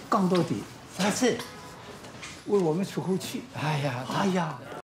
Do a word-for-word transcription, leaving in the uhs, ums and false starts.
杠到底三次，为我们出口气。哎呀，哎呀。